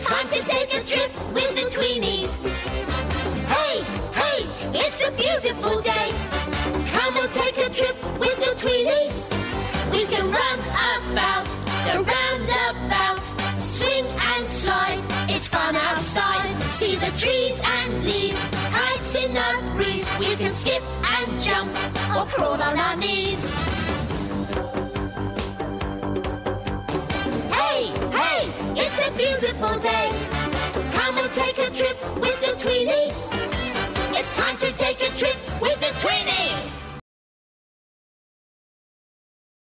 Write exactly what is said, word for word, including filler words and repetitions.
It's time to take a trip with the Tweenies. Hey, hey, it's a beautiful day. Come and take a trip with the Tweenies. We can run about the roundabout, swing and slide. It's fun outside. See the trees and leaves, kites in the breeze. We can skip and jump or crawl on our knees. Hey, hey, it's a beautiful day.